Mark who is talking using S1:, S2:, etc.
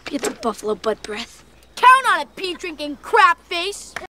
S1: Get the buffalo butt breath.
S2: Count on it, pee-drinking crap face.